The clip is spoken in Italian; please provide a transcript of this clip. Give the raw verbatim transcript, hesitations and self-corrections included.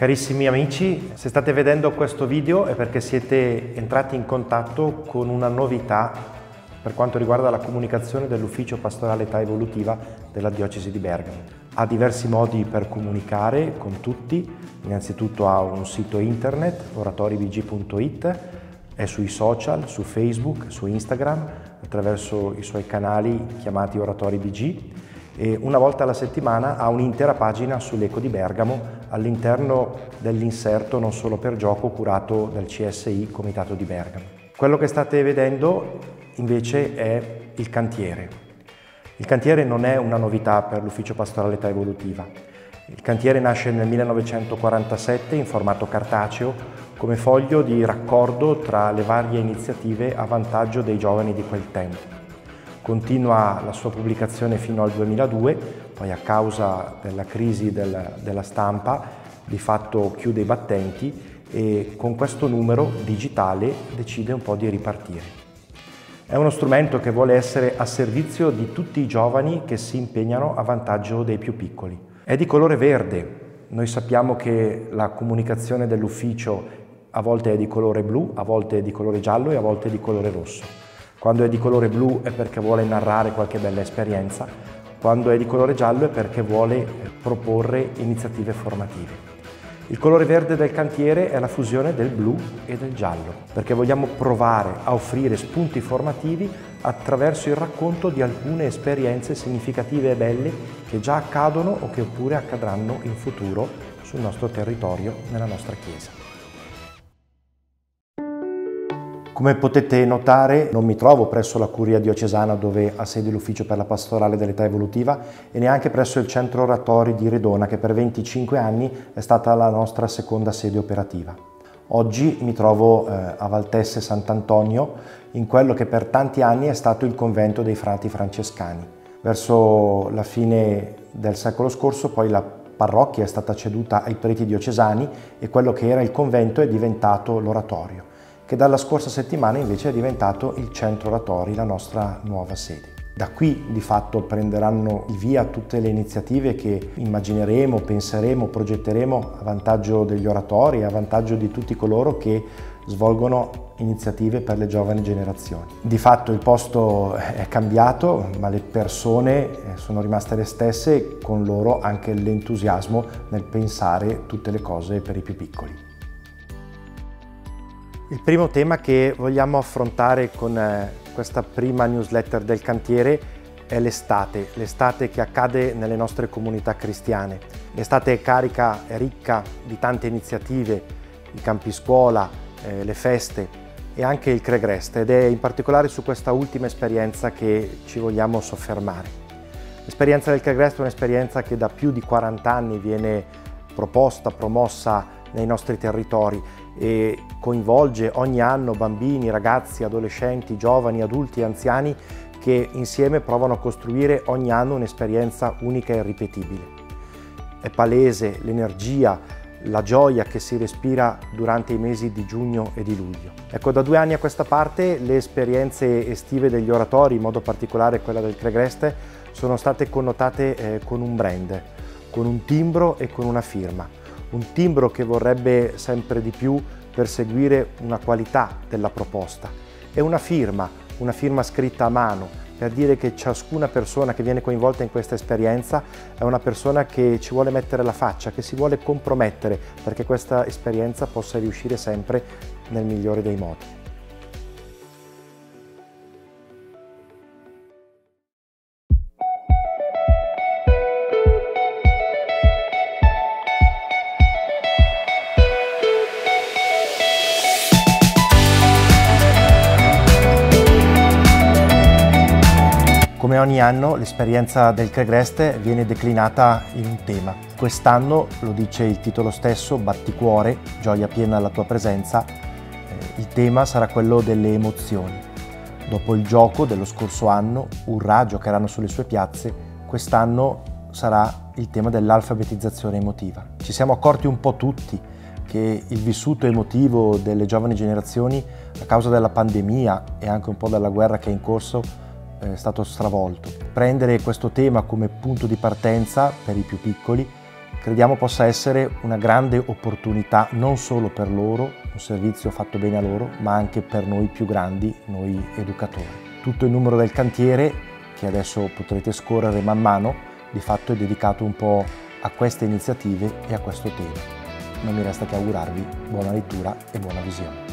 Carissimi amici, se state vedendo questo video è perché siete entrati in contatto con una novità per quanto riguarda la comunicazione dell'Ufficio Pastorale Età Evolutiva della Diocesi di Bergamo. Ha diversi modi per comunicare con tutti, innanzitutto ha un sito internet, oratori b g punto i t, è sui social, su Facebook, su Instagram, attraverso i suoi canali chiamati Oratori B G, e una volta alla settimana ha un'intera pagina sull'Eco di Bergamo all'interno dell'inserto Non Solo per Gioco curato dal C S I Comitato di Bergamo. Quello che state vedendo invece è il cantiere. Il cantiere non è una novità per l'Ufficio Pastorale Età Evolutiva. Il cantiere nasce nel millenovecentoquarantasette in formato cartaceo come foglio di raccordo tra le varie iniziative a vantaggio dei giovani di quel tempo. Continua la sua pubblicazione fino al duemiladue, poi a causa della crisi del, della stampa di fatto chiude i battenti e con questo numero digitale decide un po' di ripartire. È uno strumento che vuole essere a servizio di tutti i giovani che si impegnano a vantaggio dei più piccoli. È di colore verde. Noi sappiamo che la comunicazione dell'ufficio a volte è di colore blu, a volte è di colore giallo e a volte è di colore rosso. Quando è di colore blu è perché vuole narrare qualche bella esperienza, quando è di colore giallo è perché vuole proporre iniziative formative. Il colore verde del cantiere è la fusione del blu e del giallo, perché vogliamo provare a offrire spunti formativi attraverso il racconto di alcune esperienze significative e belle che già accadono o che oppure accadranno in futuro sul nostro territorio, nella nostra Chiesa. Come potete notare, non mi trovo presso la Curia Diocesana dove ha sede l'Ufficio per la Pastorale dell'Età Evolutiva e neanche presso il Centro Oratori di Redona, che per venticinque anni è stata la nostra seconda sede operativa. Oggi mi trovo eh, a Valtesse Sant'Antonio, in quello che per tanti anni è stato il convento dei frati francescani. Verso la fine del secolo scorso poi la parrocchia è stata ceduta ai preti diocesani e quello che era il convento è diventato l'oratorio, che dalla scorsa settimana invece è diventato il Centro Oratori, la nostra nuova sede. Da qui di fatto prenderanno il via tutte le iniziative che immagineremo, penseremo, progetteremo a vantaggio degli oratori e a vantaggio di tutti coloro che svolgono iniziative per le giovani generazioni. Di fatto il posto è cambiato, ma le persone sono rimaste le stesse e con loro anche l'entusiasmo nel pensare tutte le cose per i più piccoli. Il primo tema che vogliamo affrontare con questa prima newsletter del cantiere è l'estate, l'estate che accade nelle nostre comunità cristiane. L'estate è carica e ricca di tante iniziative, i campi scuola, eh, le feste e anche il Cregrest, ed è in particolare su questa ultima esperienza che ci vogliamo soffermare. L'esperienza del Cregrest è un'esperienza che da più di quaranta anni viene proposta, promossa nei nostri territori e coinvolge ogni anno bambini, ragazzi, adolescenti, giovani, adulti e anziani che insieme provano a costruire ogni anno un'esperienza unica e irripetibile. È palese l'energia, la gioia che si respira durante i mesi di giugno e di luglio. Ecco, da due anni a questa parte le esperienze estive degli oratori, in modo particolare quella del Cregrest, sono state connotate eh, con un brand, con un timbro e con una firma. Un timbro che vorrebbe sempre di più perseguire una qualità della proposta e una firma, una firma scritta a mano per dire che ciascuna persona che viene coinvolta in questa esperienza è una persona che ci vuole mettere la faccia, che si vuole compromettere perché questa esperienza possa riuscire sempre nel migliore dei modi. Come ogni anno l'esperienza del Cregrest viene declinata in un tema. Quest'anno, lo dice il titolo stesso, Batticuore, gioia piena alla tua presenza, eh, il tema sarà quello delle emozioni. Dopo il gioco dello scorso anno, Urrà giocheranno sulle sue piazze, quest'anno sarà il tema dell'alfabetizzazione emotiva. Ci siamo accorti un po' tutti che il vissuto emotivo delle giovani generazioni a causa della pandemia e anche un po' della guerra che è in corso è stato stravolto. Prendere questo tema come punto di partenza per i più piccoli Crediamo possa essere una grande opportunità non solo per loro, un servizio fatto bene a loro, ma anche per noi più grandi, noi educatori. Tutto il numero del cantiere, che adesso potrete scorrere man mano, di fatto è dedicato un po' a queste iniziative e a questo tema. Non mi resta che augurarvi buona lettura e buona visione.